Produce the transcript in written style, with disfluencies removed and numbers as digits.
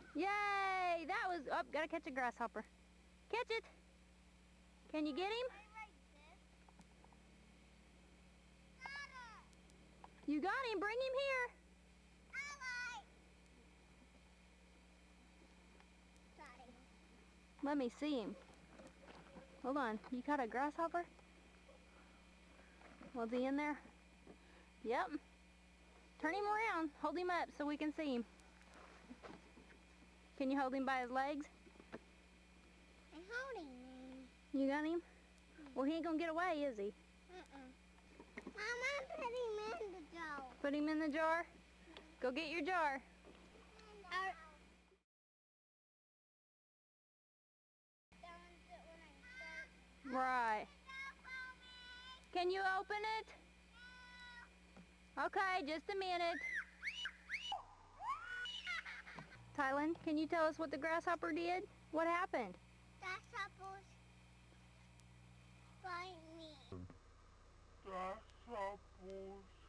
Yay! That was, oh, gotta catch a grasshopper. Catch it! Can you get him? You got him, bring him here. Let me see him. Hold on, you caught a grasshopper? Was he in there? Yep. Turn him around, hold him up so we can see him. Can you hold him by his legs? I'm holding him. You got him? Well, he ain't gonna get away, is he? Mama, put him in the jar. Put him in the jar? Go get your jar. Right. Can you open it? Okay, just a minute. Tylen, can you tell us what the grasshopper did? What happened? Grasshoppers bite me. Grasshoppers